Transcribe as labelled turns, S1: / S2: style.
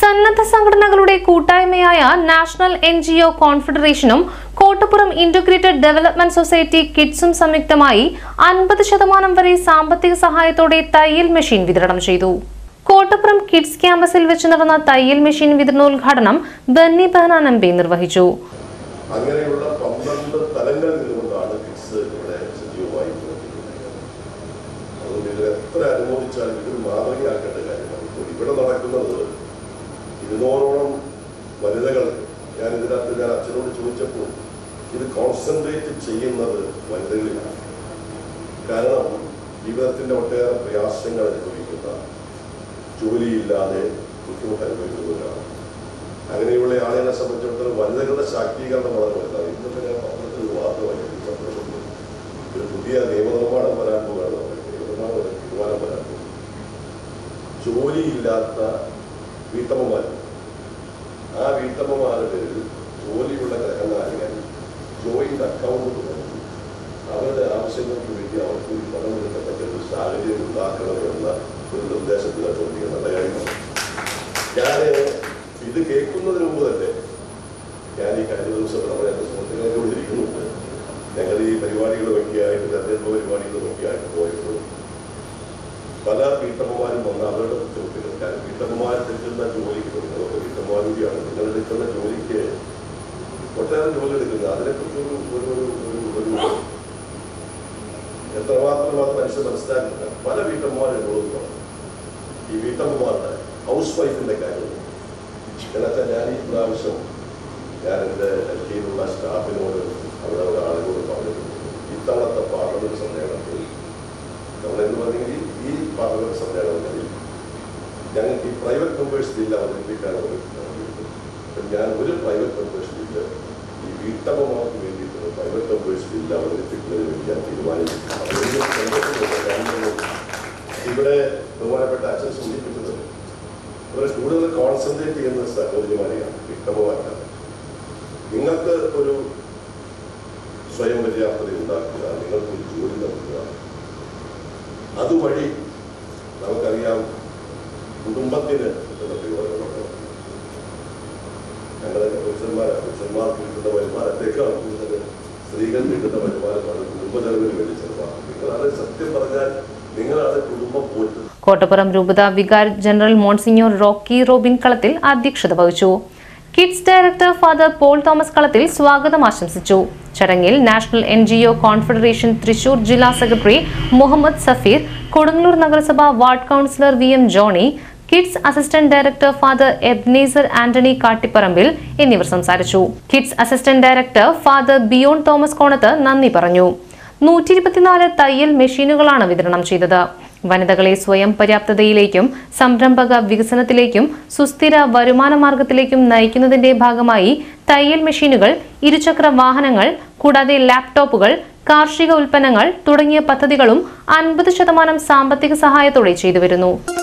S1: സന്നദ്ധ സംഘടനകളുടെ കൂട്ടായ്മയായ നാഷണൽ NGO കോൺഫെഡറേഷനും കോട്ടപ്പുറം ഇന്റഗ്രേറ്റഡ് ഡെവലപ്മെന്റ് സൊസൈറ്റി കിഡ്സും സംയുക്തമായി 50% വരെ സാമ്പത്തിക സഹായത്തോടെ തയ്യൽ മെഷീൻ വിതരണം ചെയ്തു. കോട്ടപ്പുറം കിഡ്സ് ക്യാമ്പസിൽ വെച്ച് നടന്ന തയ്യൽ മെഷീൻ വിതരണോദ്ഘാടനം ബെന്നി ബെഹനാൻ MP നിർവഹിച്ചു.
S2: അങ്ങനെയുള്ള 12 തലങ്ങളിൽ നിന്നുകൊണ്ടാണ് കിഡ്സ് ഇവിടെ സജീവമായി പ്രവർത്തിക്കുന്നത്. അതുകൊണ്ട് ഇത് എത്ര അനുമോദിച്ചാലും ഇതൊരു മാതൃകയാക്കേണ്ട കാര്യമാണ്. ഇവിടെ നടക്കുന്നത് 200ഓളം വനിതകൾ ഞാൻ അച്ഛനോട് ചോദിച്ചപ്പോൾ ഇത് കോൺസെൻട്രേറ്റ് ചെയ്യുന്നത് വനിതകളിലാണ്. കാരണം ജീവിതത്തിന്റെ ഒട്ടേറെ പ്രയാസങ്ങൾ അനുഭവിക്കുന്ന, ജോലിയില്ലാതെ ബുദ്ധിമുട്ട് അനുഭവിക്കുന്നവരാണ്. അങ്ങനെയുള്ള ആളുകളെ സംബന്ധിച്ചിടത്തോളം വനിതകളുടെ ശാക്തീകരണം വളരെ വലുതാണ്. ഇന്നത്തെ ഞാൻ പത്രത്തിൽ വാർത്തമായി സന്തോഷമുണ്ട്. ഒരു പുതിയ നിയമനിർമ്മാണം വരാൻ പോവുകയാണ്. തീരുമാനം വരാൻ പോകും. ജോലിയില്ലാത്ത വീട്ടമ്മമാർ, ആ വീട്ടമ്മമാരുടെ പേരിൽ ജോലിയുള്ള ഗ്രഹനായകൻ ജോയിന്റ് അക്കൗണ്ട് തുറന്നു അവരുടെ ആവശ്യങ്ങൾക്ക് വേണ്ടി അവർക്ക് പണം എടുക്കത്തക്ക ഒരു സാഹചര്യം ഉണ്ടാക്കണമെന്ന ഒരു നിർദ്ദേശത്തിന് ചോദിക്കുക നല്ല കാര്യമാണ്. ഞാൻ ഇത് കേൾക്കുന്നതിന് മുമ്പ് തന്നെ ഞാൻ ഈ കഴിഞ്ഞ ദിവസം നമ്മുടെ എൻ്റെ സുഹൃത്തുക്കളെ വിളിക്കുന്നുണ്ട്. ഞങ്ങൾ ഈ പരിപാടികളൊക്കെ ആയിട്ട് തെരഞ്ഞെടുപ്പ് പരിപാടികളൊക്കെ ആയിട്ട് പോയപ്പോൾ പല വീട്ടമ്മമാരും വന്ന് അവരുടെ ബുദ്ധിമുട്ടുകൾ, കാരണം വീട്ടമ്മമാർ എടുക്കുന്ന ജോലിക്ക് നിങ്ങളൊക്കെ വീട്ടമ്മമാരൂടെയാണ്, നിങ്ങൾ എടുക്കുന്ന ജോലിക്ക് ഒട്ടേറെ ജോലി എടുക്കുന്നത്. അതിനെക്കുറിച്ച് ഒരു എത്രമാത്രം മനുഷ്യൻ മനസ്സിലാക്കുന്നില്ല. പല വീട്ടമ്മമാരും എന്നോട് ഈ വീട്ടമ്മമാരുടെ ഹൗസ് വൈഫിന്റെ കാര്യം എന്നുവെച്ചാൽ ഞാൻ ഈ പ്രാവശ്യം ഞാൻ എൻ്റെ ഡൽഹിയിലുള്ള സ്റ്റാഫിനോട് അവിടെ ഒരാളോട് പറഞ്ഞിട്ടുണ്ട്. ഇത്തവണത്തെ പാർലമെന്റ് സമ്മേളനത്തിൽ നമ്മളെന്ന് പറഞ്ഞെങ്കിൽ ഈ പാർലമെന്റ് സമ്മേളനത്തിൽ ഞങ്ങൾക്ക് ഈ പ്രൈവറ്റ് മെമ്പേഴ്സ് ബില്ല് അവതരിപ്പിക്കാനാണ്. ഞാൻ ഒരു പ്രൈവറ്റ് മെമ്പേഴ്സ് ബില്ല് ഈ വീട്ടമ്മമാർക്ക് വേണ്ടിയിട്ടുള്ള പ്രൈവറ്റ് മെമ്പേഴ്സ് ബില്ല് അവതരിപ്പിക്കുന്നതിന് വേണ്ടി ഞാൻ തീരുമാനിച്ചിട്ടുണ്ട്. ഇവിടെ ബഹുമാനപ്പെട്ട അച്ഛൻ സൂചിപ്പിക്കുന്നത് അവരെ കൂടുതൽ കോൺസെൻട്രേറ്റ് ചെയ്യുന്ന സഹോദരിമാരെയാണ്, വീട്ടമ്മമാരാണ്. നിങ്ങൾക്ക് ഒരു സ്വയം പര്യാപ്തത ഉണ്ടാക്കുക, നിങ്ങൾക്ക് ഒരു ജോലി നൽകുക, അതുവഴി നമുക്കറിയാം കുടുംബത്തിന് കിട്ടുന്ന പ്രയോജനമുണ്ട്. ഞങ്ങളൊക്കെ പുരുഷന്മാർക്ക് കിട്ടുന്ന വരുമാനത്തേക്കാൾ കൂടുതൽ സ്ത്രീകൾ കിട്ടുന്ന വരുമാനമാണ് കുടുംബജനത്തിന് വേണ്ടി ചെലവാക്കുന്നത്. നിങ്ങളാണ് സത്യം പറഞ്ഞാൽ നിങ്ങളാണ് കുടുംബം പോറ്റുന്നത്.
S1: കോട്ടപ്പുറം രൂപത വികാരി general monsignor Rocky Robin Kalathil അധ്യക്ഷത വഹിച്ചു. KIDS director father Paul Thomas Kalathil സ്വാഗതം ആശംസിച്ചു. ചടങ്ങിൽ നാഷണൽ NGO കോൺഫെഡറേഷൻ തൃശൂർ ജില്ലാ സെക്രട്ടറി മുഹമ്മദ് സഫീർ, കൊടുങ്ങല്ലൂർ നഗരസഭ ward councillor VM Johnny, KIDS assistant director father Ebenezer Antony Kattiparambil എന്നിവർ സംസാരിച്ചു. കിഡ്സ് അസിസ്റ്റന്റ് ഡയറക്ടർ ഫാദർ ബിയോൺ തോമസ് കോണത്ത് നന്ദി പറഞ്ഞു. 124 തയ്യൽ മെഷീനുകളാണ് വിതരണം ചെയ്തത്. വനിതകളെ സ്വയം പര്യാപ്തതയിലേക്കും സംരംഭക വികസനത്തിലേക്കും സുസ്ഥിര വരുമാന മാർഗത്തിലേക്കും നയിക്കുന്നതിന്റെ ഭാഗമായി തയ്യൽ മെഷീനുകൾ, ഇരുചക്ര വാഹനങ്ങൾ കൂടാതെ ലാപ്ടോപ്പുകൾ, കാർഷിക ഉൽപ്പന്നങ്ങൾ തുടങ്ങിയ പദ്ധതികളും 50% സാമ്പത്തിക സഹായത്തോടെ ചെയ്തുവരുന്നു.